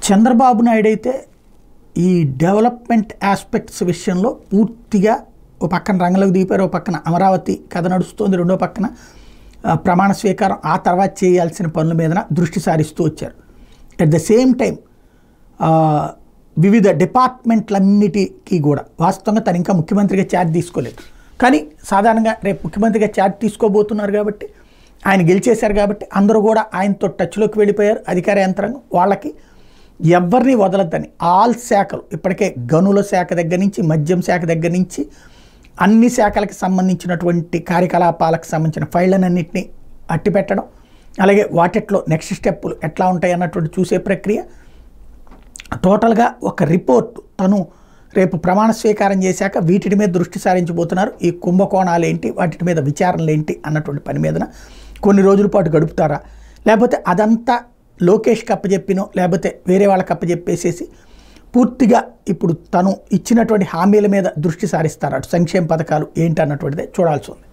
చంద్రబాబు నాయుడు అయితే ఈ development aspects విషయంలో పూర్తిగా ఓ పక్కన రంగంలోకి దిగిపోయారు, ఓ పక్కన అమరావతి కథ నడుస్తుంది, రెండో పక్కన ప్రమాణ స్వీకారం ఆ తర్వాత చేయాల్సిన పనుల మీద దృష్టి సారిస్తూ వచ్చారు. అట్ ద సేమ్ టైం వివిధ డిపార్ట్మెంట్లన్నిటికీ కూడా వాస్తవంగా తను ఇంకా ముఖ్యమంత్రిగా ఛార్జ్ తీసుకోలేదు, కానీ సాధారణంగా రేపు ముఖ్యమంత్రిగా ఛార్జ్ తీసుకోబోతున్నారు కాబట్టి ఆయన గెలిచేశారు కాబట్టి అందరూ కూడా ఆయనతో టచ్లోకి వెళ్ళిపోయారు. అధికార యంత్రాంగం వాళ్ళకి ఎవరిని వదలద్దని ఆల్ శాఖలు ఇప్పటికే గనుల శాఖ దగ్గర నుంచి మద్యం శాఖ దగ్గర నుంచి అన్ని శాఖలకు సంబంధించినటువంటి కార్యకలాపాలకు సంబంధించిన ఫైళ్ళనన్నింటినీ అట్టిపెట్టడం, అలాగే వాటిట్లో నెక్స్ట్ స్టెప్పులు ఎట్లా ఉంటాయి అన్నటువంటి చూసే ప్రక్రియ. టోటల్గా ఒక రిపోర్ట్ తను రేపు ప్రమాణ స్వీకారం చేశాక వీటి మీద దృష్టి సారించబోతున్నారు. ఈ కుంభకోణాలు ఏంటి, వాటి మీద విచారణలు ఏంటి అన్నటువంటి పని మీదన కొన్ని రోజుల పాటు గడుపుతారా, లేకపోతే అదంతా లోకేష్కి అప్పచెప్పినో లేకపోతే వేరే వాళ్ళకి అప్పచెప్పేసేసి పూర్తిగా ఇప్పుడు తను ఇచ్చినటువంటి హామీల మీద దృష్టి సారిస్తారు, అటు సంక్షేమ పథకాలు ఏంటి అన్నటువంటిదే చూడాల్సి ఉంది.